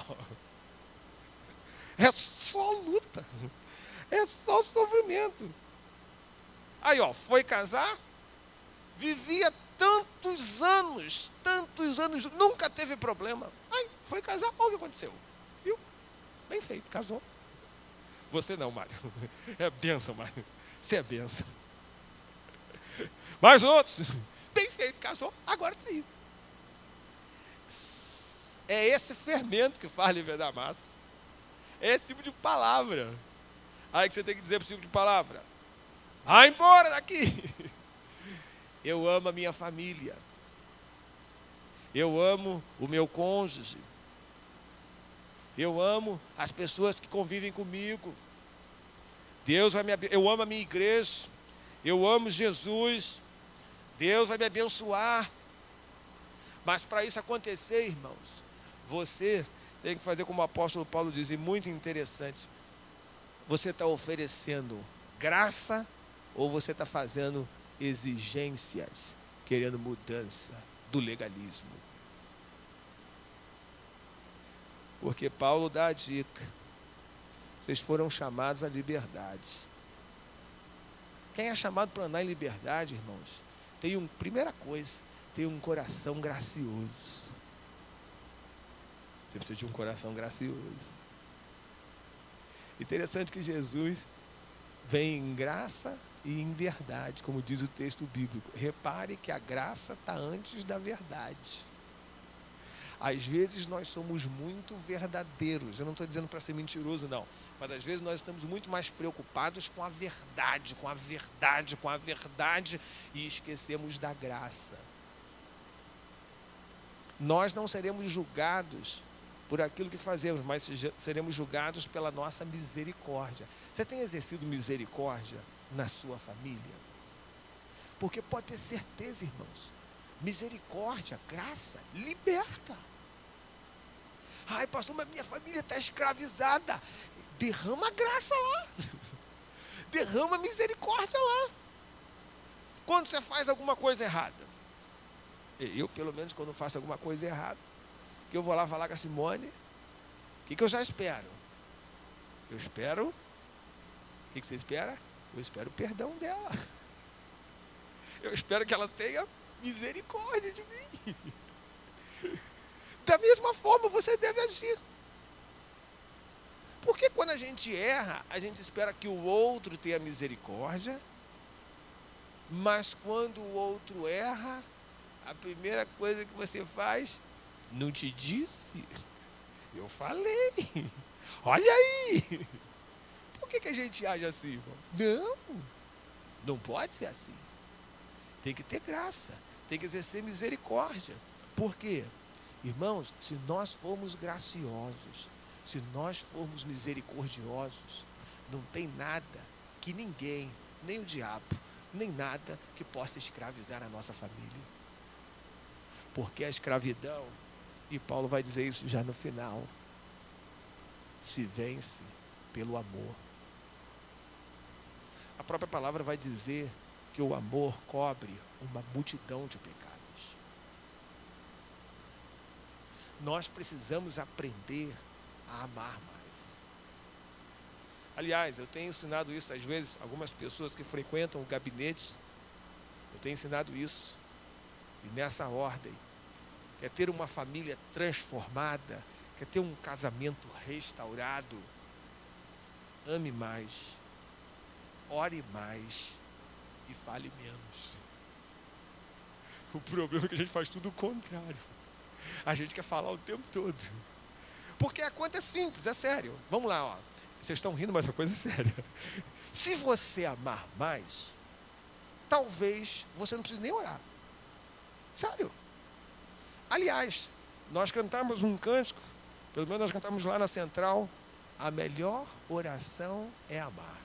É só luta. É só sofrimento. Aí, foi casar, vivia tantos anos, nunca teve problema. Aí, foi casar, olha o que aconteceu. Viu? Bem feito, casou. Você não, Mário. É bênção, Mário. Você é bênção. Mas outros, bem feito, casou, agora está aí. É esse fermento que faz levedar a massa. É esse tipo de palavra. Aí que você tem que dizer para o tipo de palavra: vai embora daqui. Eu amo a minha família. Eu amo o meu cônjuge. Eu amo as pessoas que convivem comigo. Deus vai me abençoar. Eu amo a minha igreja. Eu amo Jesus. Deus vai me abençoar. Mas para isso acontecer, irmãos, você tem que fazer como o apóstolo Paulo diz, e muito interessante. Você está oferecendo graça ou você está fazendo exigências, querendo mudança do legalismo? Porque Paulo dá a dica. Vocês foram chamados à liberdade. Quem é chamado para andar em liberdade, irmãos, primeira coisa, tem um coração gracioso. Você precisa de um coração gracioso. Interessante que Jesus vem em graça e em verdade, como diz o texto bíblico. Repare que a graça está antes da verdade. Às vezes nós somos muito verdadeiros. Eu não estou dizendo para ser mentiroso, não. Mas às vezes nós estamos muito mais preocupados com a verdade, e esquecemos da graça. Nós não seremos julgados por aquilo que fazemos, mas seremos julgados pela nossa misericórdia. Você tem exercido misericórdia na sua família? Porque pode ter certeza, irmãos, misericórdia, graça, liberta. Ai, pastor, mas minha família está escravizada. Derrama graça lá. Derrama misericórdia lá. Quando você faz alguma coisa errada, eu, pelo menos, quando faço alguma coisa errada, que eu vou lá falar com a Simone, o que eu já espero? Eu espero, o que você espera? Eu espero o perdão dela. Eu espero que ela tenha misericórdia de mim. Da mesma forma você deve agir. Porque quando a gente erra, a gente espera que o outro tenha misericórdia, mas quando o outro erra, a primeira coisa que você faz, não te disse? Eu falei. Olha aí. Por que a gente age assim, irmão? Não pode ser assim. Tem que ter graça, tem que exercer misericórdia. Por quê? Irmãos, se nós formos graciosos, se nós formos misericordiosos, não tem nada que ninguém, nem o diabo, nem nada que possa escravizar a nossa família. Porque a escravidão, e Paulo vai dizer isso já no final, se vence pelo amor. A própria palavra vai dizer que o amor cobre uma multidão de pecados. Nós precisamos aprender a amar mais. Aliás, eu tenho ensinado isso às vezes, algumas pessoas que frequentam o gabinete, eu tenho ensinado isso, e nessa ordem, quer ter uma família transformada, quer ter um casamento restaurado, ame mais, ore mais e fale menos. O problema é que a gente faz tudo o contrário. A gente quer falar o tempo todo. Porque a conta é simples, é sério. Vamos lá, vocês estão rindo, mas a coisa é séria. Se você amar mais, talvez você não precise nem orar. Sério. Aliás, nós cantamos um cântico Pelo menos nós cantamos lá na Central, a melhor oração é amar.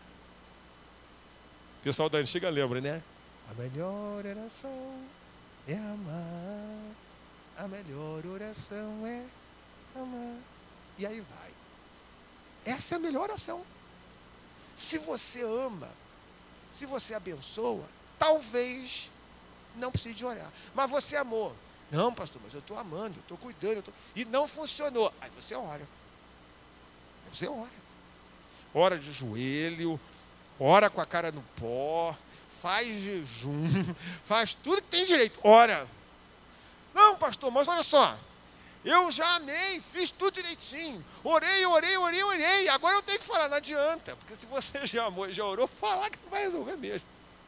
O pessoal da antiga lembra, né? A melhor oração é amar. A melhor oração é amar. E aí vai. Essa é a melhor oração. Se você ama, se você abençoa, talvez não precise de orar. Mas você amou. Não, pastor, mas eu estou amando, eu estou cuidando. E não funcionou. Aí você ora. Aí você ora. Ora de joelho, ora com a cara no pó, faz jejum, faz tudo que tem direito. Ora. Não, pastor, mas olha só. Eu já amei, fiz tudo direitinho. Orei. Agora eu tenho que falar, não adianta. Porque se você já amou e já orou, falar que não vai resolver mesmo.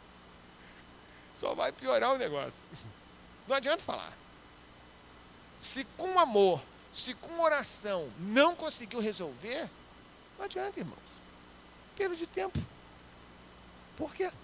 Só vai piorar o negócio. Não adianta falar. Se com amor, se com oração não conseguiu resolver, não adianta, irmãos. Perda de tempo. Por quê?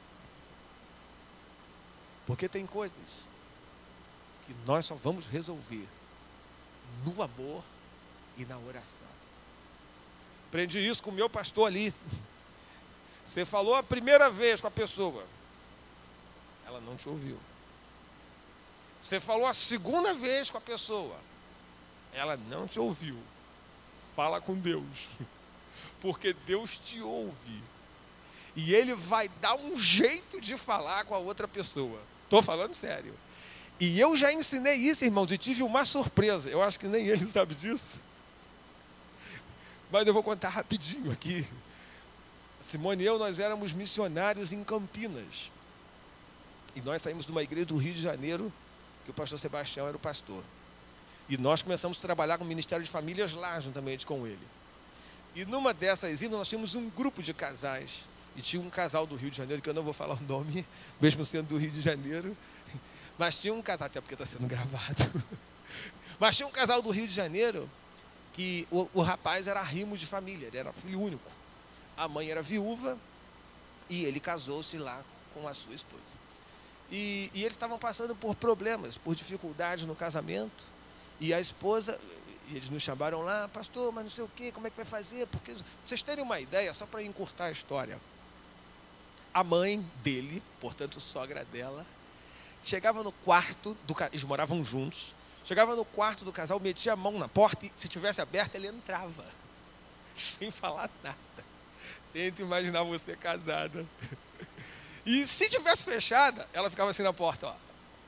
Porque tem coisas que nós só vamos resolver no amor e na oração. Aprendi isso com o meu pastor ali. Você falou a primeira vez com a pessoa, ela não te ouviu. Você falou a segunda vez com a pessoa, ela não te ouviu. Fala com Deus, porque Deus te ouve. E Ele vai dar um jeito de falar com a outra pessoa. Estou falando sério. E eu já ensinei isso, irmãos, e tive uma surpresa. Eu acho que nem ele sabe disso. Mas eu vou contar rapidinho aqui. Simone e eu, nós éramos missionários em Campinas. E nós saímos de uma igreja do Rio de Janeiro, que o pastor Sebastião era o pastor. E nós começamos a trabalhar com o Ministério de Famílias lá, juntamente com ele. E numa dessas idas, nós tínhamos um grupo de casais. E tinha um casal do Rio de Janeiro, que eu não vou falar o nome, mesmo sendo do Rio de Janeiro. Mas tinha um casal, até porque está sendo gravado. Mas tinha um casal do Rio de Janeiro, que o rapaz era arrimo de família, ele era filho único. A mãe era viúva e ele casou-se lá com a sua esposa. E eles estavam passando por problemas, por dificuldades no casamento. E a esposa, eles nos chamaram lá, pastor, mas não sei o quê, como é que vai fazer? Porque vocês terem uma ideia, só para encurtar a história. A mãe dele, portanto sogra dela, chegava no quarto do casal, eles moravam juntos, chegava no quarto do casal, metia a mão na porta e se tivesse aberta ele entrava, sem falar nada. Tenta imaginar você casada. E se tivesse fechada, ela ficava assim na porta, ó.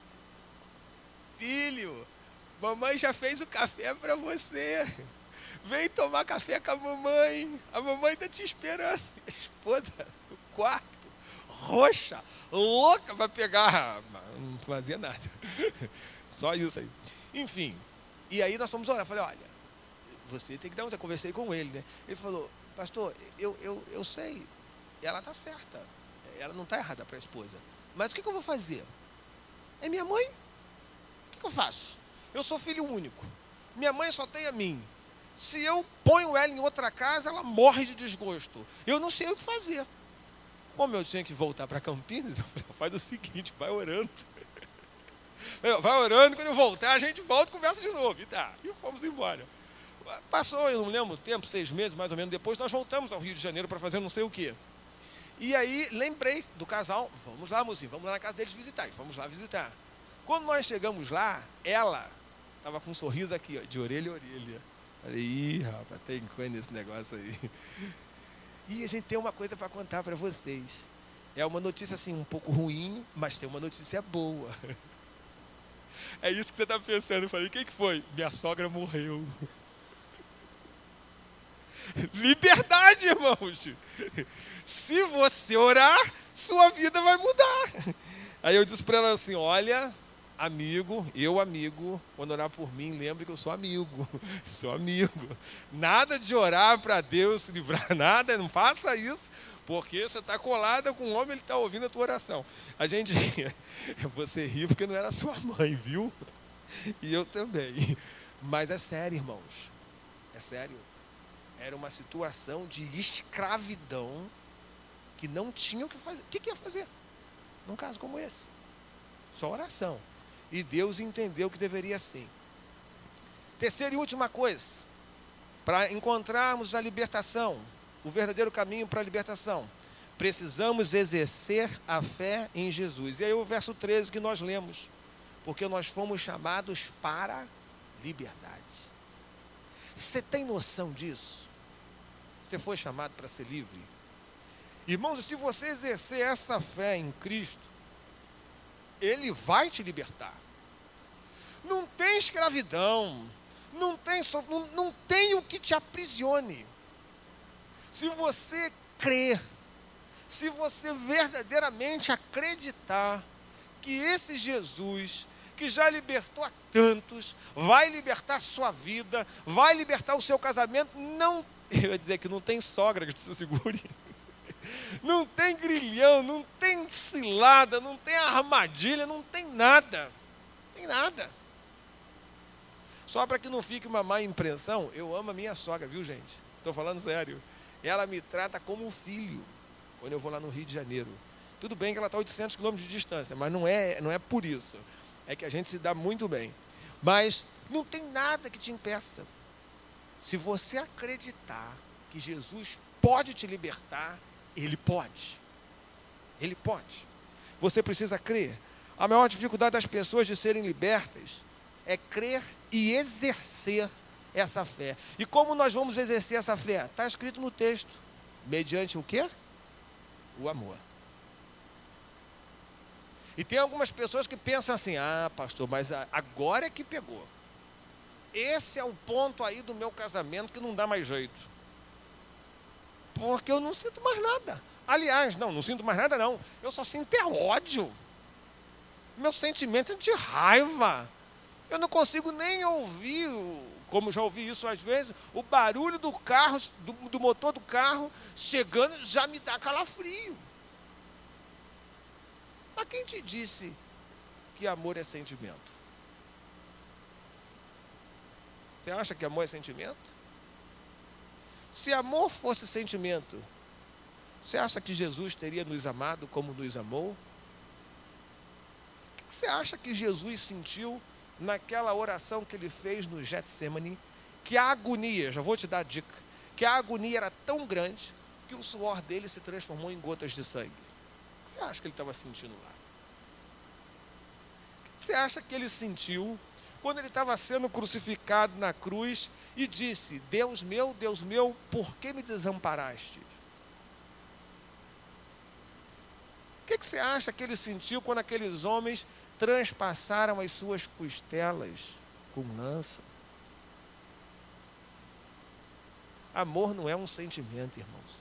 Filho, mamãe já fez o café para você. Vem tomar café com a mamãe está te esperando. A esposa no quarto, roxa, louca para pegar, não fazia nada. Só isso aí. Enfim, e aí nós fomos orar. Eu falei, olha, você tem que dar uma. Eu conversei com ele, né? Ele falou, pastor, eu sei, ela está certa. Ela não está errada para a esposa. Mas o que eu vou fazer? É minha mãe? O que eu faço? Eu sou filho único. Minha mãe só tem a mim. Se eu ponho ela em outra casa, ela morre de desgosto. Eu não sei o que fazer. Como eu tinha que voltar para Campinas, eu falei, faz o seguinte, vai orando. Vai orando, quando eu voltar, a gente volta e conversa de novo. E tá. E fomos embora. Passou, eu não lembro o tempo, 6 meses mais ou menos depois, nós voltamos ao Rio de Janeiro para fazer não sei o quê. E aí lembrei do casal, vamos lá, mocinho, vamos lá na casa deles visitar. E fomos lá visitar. Quando nós chegamos lá, ela estava com um sorriso aqui, ó, de orelha a orelha. Falei, ih, rapaz, tem coisa nesse negócio aí. E a gente tem uma coisa para contar para vocês. É uma notícia assim um pouco ruim, mas tem uma notícia boa. É isso que você está pensando. Eu falei, o que foi? Minha sogra morreu. Liberdade, irmãos. Se você orar, sua vida vai mudar. Aí eu disse para ela assim, olha, amigo, quando orar por mim, lembre que eu sou amigo. Sou amigo. Nada de orar para Deus se livrar, nada, não faça isso, porque você está colada com um homem, ele está ouvindo a tua oração. A gente, você ri porque não era sua mãe, viu? E eu também. Mas é sério, irmãos. É sério. Era uma situação de escravidão que não tinha o que fazer. O que ia fazer num caso como esse? Só oração. E Deus entendeu que deveria ser. Terceira e última coisa. para encontrarmos a libertação, o verdadeiro caminho para a libertação, precisamos exercer a fé em Jesus. E aí o verso 13 que nós lemos, porque nós fomos chamados para liberdade. Você tem noção disso? Você foi chamado para ser livre? Irmãos, se você exercer essa fé em Cristo, Ele vai te libertar. Não tem escravidão, não tem o que te aprisione. Se você crer, se você verdadeiramente acreditar que esse Jesus, que já libertou a tantos, vai libertar a sua vida, vai libertar o seu casamento, não, eu ia dizer que não tem sogra que te segure, não tem grilhão, não tem cilada, não tem armadilha, não tem nada, tem nada. Só para que não fique uma má impressão, eu amo a minha sogra, viu, gente? Estou falando sério. Ela me trata como um filho quando eu vou lá no Rio de Janeiro. Tudo bem que ela está a 800 quilômetros de distância, mas não é por isso. É que a gente se dá muito bem. Mas não tem nada que te impeça. Se você acreditar que Jesus pode te libertar, Ele pode. Ele pode. Você precisa crer. A maior dificuldade das pessoas de serem libertas é crer e exercer essa fé. E como nós vamos exercer essa fé? Está escrito no texto. Mediante o quê? O amor. E tem algumas pessoas que pensam assim, pastor, mas agora é que pegou. Esse é o ponto aí do meu casamento que não dá mais jeito. Porque eu não sinto mais nada. Aliás, não sinto mais nada não. Eu só sinto ódio. Meu sentimento é de raiva. Eu não consigo nem ouvir, como já ouvi isso às vezes, o barulho do carro, do motor do carro chegando, já me dá calafrio. Mas quem te disse que amor é sentimento? Você acha que amor é sentimento? Se amor fosse sentimento, você acha que Jesus teria nos amado como nos amou? O que você acha que Jesus sentiu naquela oração que ele fez no Getsemane, que a agonia, já vou te dar a dica, que a agonia era tão grande que o suor dele se transformou em gotas de sangue? O que você acha que ele estava sentindo lá? O que você acha que ele sentiu quando ele estava sendo crucificado na cruz e disse, Deus meu, por que me desamparaste? O que você acha que ele sentiu quando aqueles homens transpassaram as suas costelas com lança? Amor não é um sentimento, irmãos.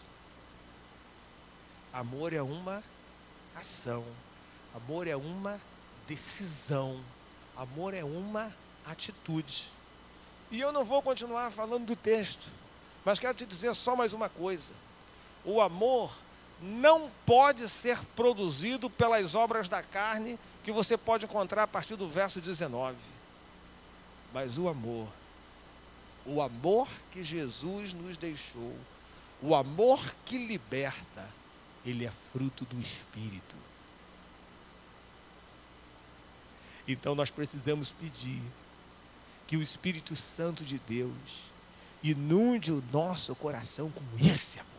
Amor é uma ação. Amor é uma decisão. Amor é uma atitude. E eu não vou continuar falando do texto, mas quero te dizer só mais uma coisa. O amor não pode ser produzido pelas obras da carne, que você pode encontrar a partir do verso 19. Mas o amor que Jesus nos deixou, o amor que liberta, ele é fruto do Espírito. Então nós precisamos pedir que o Espírito Santo de Deus inunde o nosso coração com esse amor.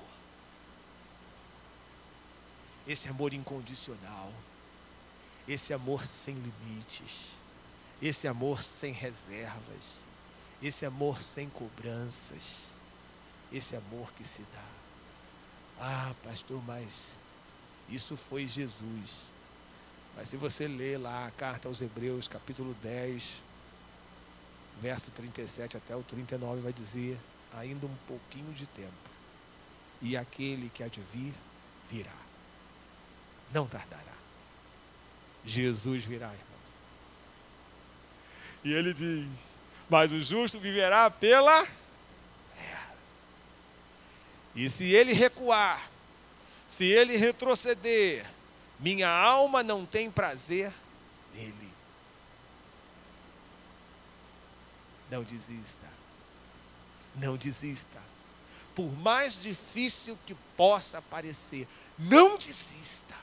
Esse amor incondicional, esse amor sem limites, esse amor sem reservas, esse amor sem cobranças, esse amor que se dá. Pastor, mas isso foi Jesus. Mas se você ler lá a carta aos Hebreus, capítulo 10, verso 37 até o 39, vai dizer, ainda um pouquinho de tempo, e aquele que há de vir, virá. Não tardará. Jesus virá, irmãos. E ele diz, mas o justo viverá pela fé. E se ele recuar, se ele retroceder, minha alma não tem prazer nele. Não desista. Não desista. Por mais difícil que possa parecer, não desista.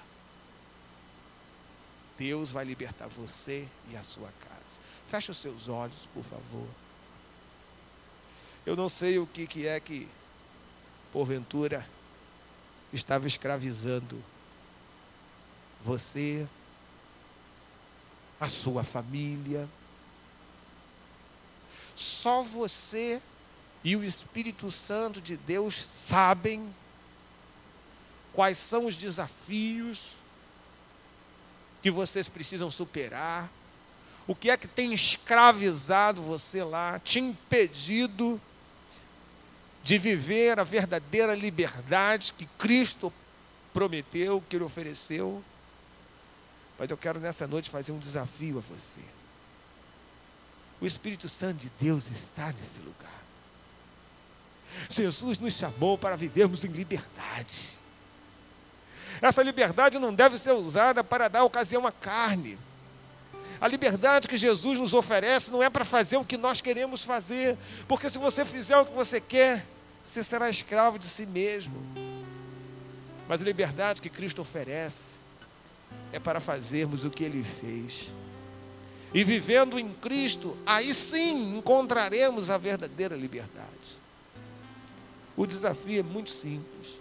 Deus vai libertar você e a sua casa. Feche os seus olhos, por favor. Eu não sei o que é que, porventura, estava escravizando você, a sua família. Só você e o Espírito Santo de Deus sabem quais são os desafios que vocês precisam superar. O que é que tem escravizado você lá, te impedido de viver a verdadeira liberdade que Cristo prometeu, que Ele ofereceu. Mas eu quero nessa noite fazer um desafio a você. O Espírito Santo de Deus está nesse lugar. Jesus nos chamou para vivermos em liberdade. Essa liberdade não deve ser usada para dar ocasião à carne. A liberdade que Jesus nos oferece não é para fazer o que nós queremos fazer, porque se você fizer o que você quer, você será escravo de si mesmo. Mas a liberdade que Cristo oferece é para fazermos o que Ele fez. E vivendo em Cristo, aí sim encontraremos a verdadeira liberdade. O desafio é muito simples.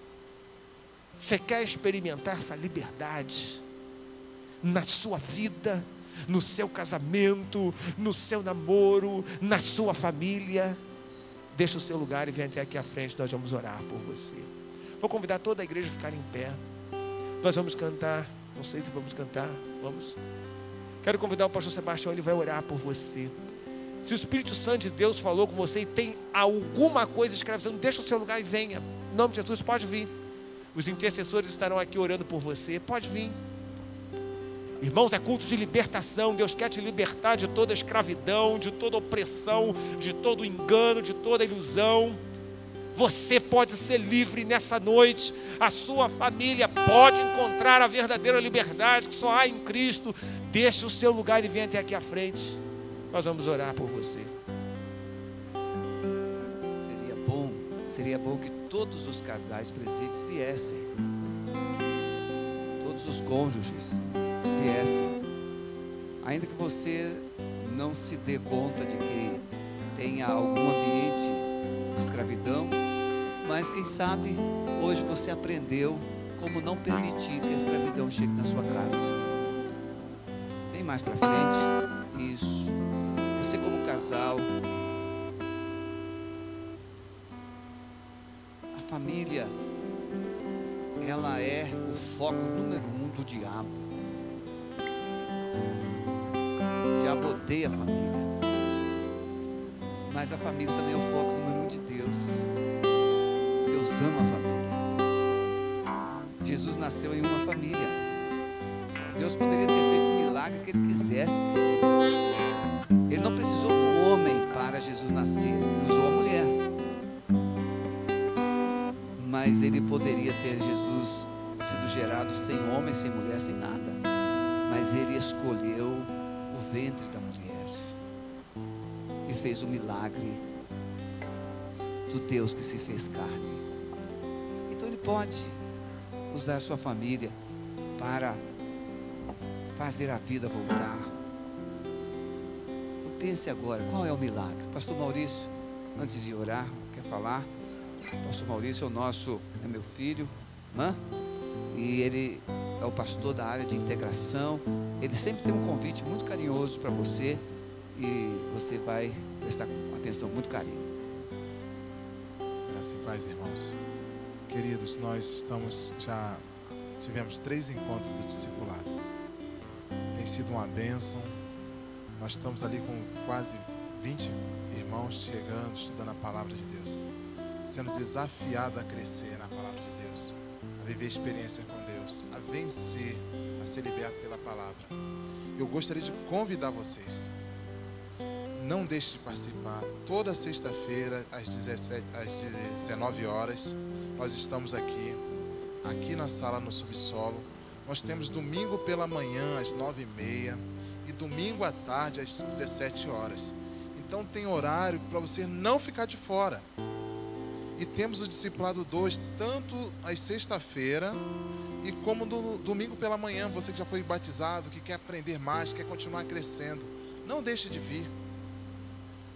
Você quer experimentar essa liberdade na sua vida, no seu casamento, no seu namoro, na sua família? Deixa o seu lugar e vem até aqui à frente, nós vamos orar por você. Vou convidar toda a igreja a ficar em pé. Nós vamos cantar, não sei se vamos cantar, vamos. Quero convidar o pastor Sebastião, ele vai orar por você. Se o Espírito Santo de Deus falou com você e tem alguma coisa escravizando, deixa o seu lugar e venha. Em nome de Jesus, pode vir. Os intercessores estarão aqui orando por você, pode vir. Irmãos, é culto de libertação. Deus quer te libertar de toda escravidão, de toda opressão, de todo engano, de toda ilusão. Você pode ser livre nessa noite. A sua família pode encontrar a verdadeira liberdade que só há em Cristo. Deixe o seu lugar e venha até aqui à frente. Nós vamos orar por você. Seria bom que todos os casais presentes viessem. Todos os cônjuges viessem. Ainda que você não se dê conta de que tenha algum ambiente de escravidão, mas quem sabe hoje você aprendeu como não permitir que a escravidão chegue na sua casa. Vem mais para frente. Isso. Você como casal, a família, ela é o foco número 1 do diabo. O diabo odeia a família, mas a família também é o foco número 1 de Deus. Deus ama a família. Jesus nasceu em uma família. Deus poderia ter feito um milagre que Ele quisesse. Ele não precisou do homem para Jesus nascer, Ele usou a mulher. Mas Ele poderia ter Jesus sido gerado sem homem, sem mulher, sem nada. Mas Ele escolheu o ventre da mulher e fez o milagre do Deus que se fez carne. Então Ele pode usar a sua família para fazer a vida voltar. Então pense agora, qual é o milagre? Pastor Maurício, antes de orar, quer falar? Pastor Maurício é meu filho, e ele é o pastor da área de integração. Ele sempre tem um convite muito carinhoso para você, e você vai prestar atenção, muito carinho. Graça e paz, irmãos. Queridos, nós já tivemos 3 encontros do discipulado. Tem sido uma bênção. Nós estamos ali com quase 20 irmãos chegando, estudando a palavra de Deus, sendo desafiado a crescer na palavra de Deus, a viver experiência com Deus, a vencer, a ser liberto pela palavra. Eu gostaria de convidar vocês. Não deixe de participar. Toda sexta-feira, às 19 horas, nós estamos aqui na sala, no subsolo. Nós temos domingo pela manhã, às 9h30, e domingo à tarde, às 17 horas. Então tem horário para você não ficar de fora. E temos o Discipulado 2, tanto às sexta-feira, e como no domingo pela manhã. Você que já foi batizado, que quer aprender mais, quer continuar crescendo, não deixe de vir.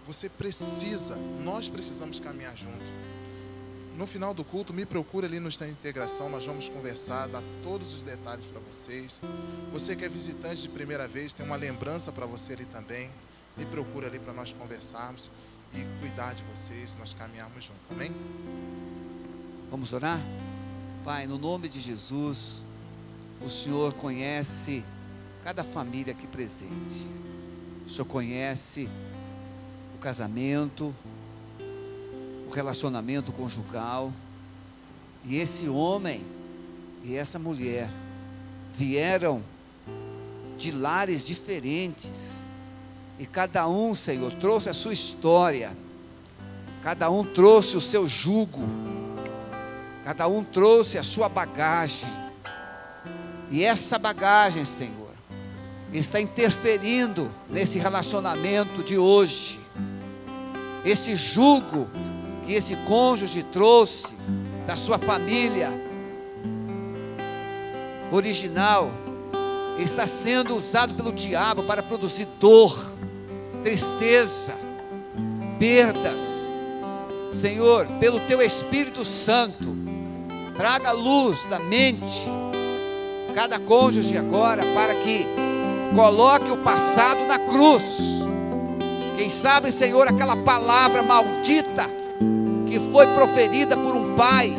nós precisamos caminhar junto. No final do culto, me procure ali no Stand de Integração, nós vamos conversar, dar todos os detalhes para vocês. Você que é visitante de primeira vez, tem uma lembrança para você ali também, me procure ali para nós conversarmos e cuidar de vocês, nós caminharmos juntos, amém? Vamos orar? Pai, no nome de Jesus, o Senhor conhece cada família aqui presente. O Senhor conhece o casamento, o relacionamento conjugal. E esse homem e essa mulher vieram de lares diferentes. E cada um, Senhor, trouxe a sua história. Cada um trouxe o seu jugo. Cada um trouxe a sua bagagem. E essa bagagem, Senhor, está interferindo nesse relacionamento de hoje. Esse jugo que esse cônjuge trouxe da sua família original está sendo usado pelo diabo para produzir dor, tristeza, perdas. Senhor, pelo Teu Espírito Santo, traga luz na mente cada cônjuge agora, para que coloque o passado na cruz. Quem sabe, Senhor, aquela palavra maldita que foi proferida por um pai,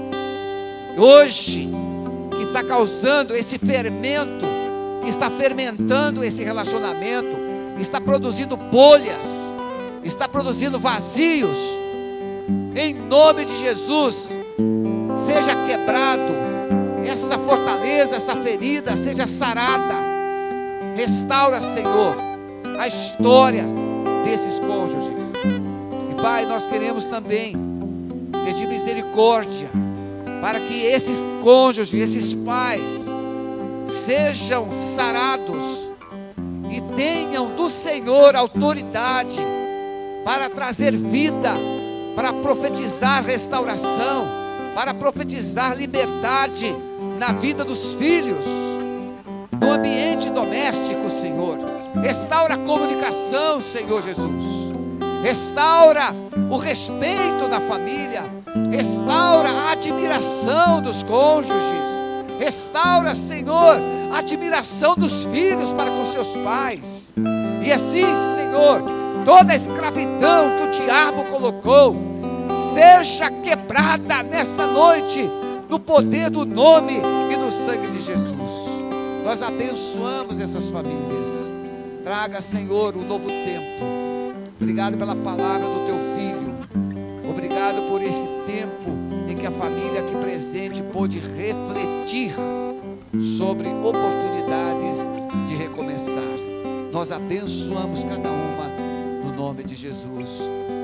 hoje, que está causando esse fermento, que está fermentando esse relacionamento, está produzindo bolhas, está produzindo vazios. Em nome de Jesus, seja quebrado essa fortaleza, essa ferida, seja sarada. Restaura, Senhor, a história desses cônjuges. E Pai, nós queremos também pedir misericórdia para que esses cônjuges, esses pais, sejam sarados e tenham do Senhor autoridade para trazer vida, para profetizar restauração, para profetizar liberdade na vida dos filhos, no ambiente doméstico, Senhor. Restaura a comunicação, Senhor Jesus. Restaura o respeito na família. Restaura a admiração dos cônjuges. Restaura, Senhor, a admiração dos filhos para com seus pais. E assim, Senhor, toda a escravidão que o diabo colocou seja quebrada nesta noite, no poder do nome e do sangue de Jesus. Nós abençoamos essas famílias. Traga, Senhor, um novo tempo. Obrigado pela palavra do Teu Filho. Obrigado por esse tempo em que a família aqui presente pôde refletir sobre oportunidades de recomeçar. Nós abençoamos cada uma no nome de Jesus.